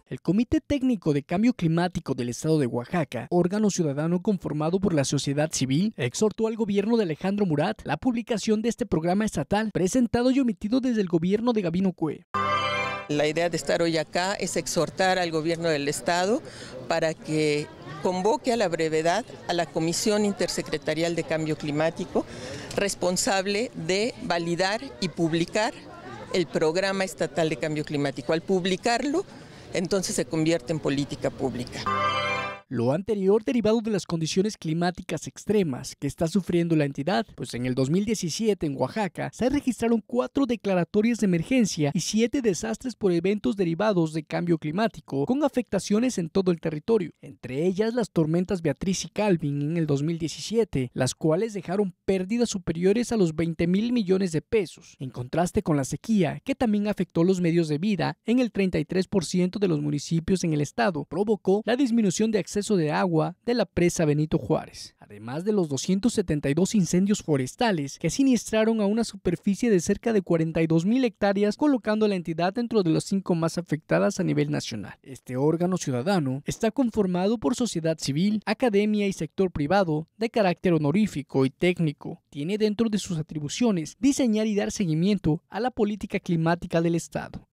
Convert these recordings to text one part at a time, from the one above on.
El Comité Técnico de Cambio Climático del Estado de Oaxaca, órgano ciudadano conformado por la sociedad civil, exhortó al gobierno de Alejandro Murat la publicación de este programa estatal, presentado y omitido desde el gobierno de Gabino Cue. La idea de estar hoy acá es exhortar al gobierno del estado para que convoque a la brevedad a la Comisión Intersecretarial de Cambio Climático, responsable de validar y publicar el programa estatal de cambio climático. Al publicarlo, entonces se convierte en política pública. Lo anterior derivado de las condiciones climáticas extremas que está sufriendo la entidad, pues en el 2017 en Oaxaca se registraron 4 declaratorias de emergencia y 7 desastres por eventos derivados de cambio climático, con afectaciones en todo el territorio, entre ellas las tormentas Beatriz y Calvin en el 2017, las cuales dejaron pérdidas superiores a los 20,000 millones de pesos, en contraste con la sequía, que también afectó los medios de vida en el 33% de los municipios en el estado, provocó la disminución de acceso de agua de la presa Benito Juárez, además de los 272 incendios forestales que siniestraron a una superficie de cerca de 42,000 hectáreas, colocando a la entidad dentro de las 5 más afectadas a nivel nacional. Este órgano ciudadano está conformado por sociedad civil, academia y sector privado de carácter honorífico y técnico. Tiene dentro de sus atribuciones diseñar y dar seguimiento a la política climática del Estado.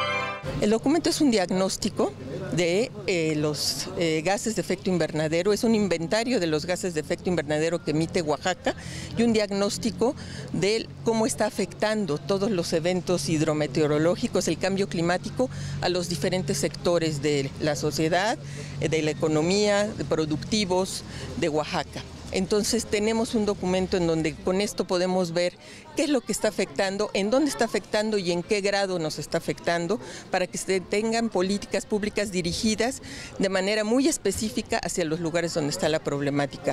El documento es un diagnóstico de los gases de efecto invernadero, es un inventario de los gases de efecto invernadero que emite Oaxaca y un diagnóstico de cómo está afectando todos los eventos hidrometeorológicos, el cambio climático, a los diferentes sectores de la sociedad, de la economía, de productivos de Oaxaca. Entonces tenemos un documento en donde con esto podemos ver qué es lo que está afectando, en dónde está afectando y en qué grado nos está afectando, para que se tengan políticas públicas dirigidas de manera muy específica hacia los lugares donde está la problemática.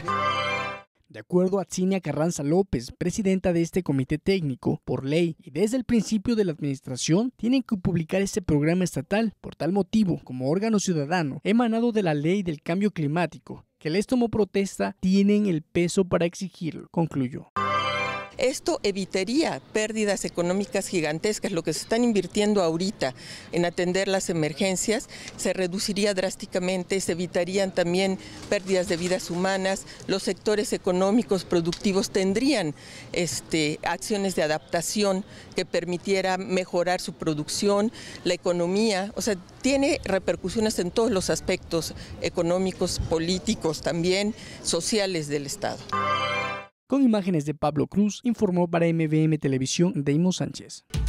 De acuerdo a Tzinia Carranza López, presidenta de este comité técnico, por ley y desde el principio de la administración, tienen que publicar este programa estatal. Por tal motivo, como órgano ciudadano emanado de la ley del cambio climático, que les tomó protesta, tienen el peso para exigirlo, concluyó. Esto evitaría pérdidas económicas gigantescas. Lo que se están invirtiendo ahorita en atender las emergencias se reduciría drásticamente, se evitarían también pérdidas de vidas humanas, los sectores económicos productivos tendrían acciones de adaptación que permitiera mejorar su producción, la economía, o sea, tiene repercusiones en todos los aspectos económicos, políticos, también sociales del Estado. Con imágenes de Pablo Cruz, informó para MVM Televisión Deimo Sánchez.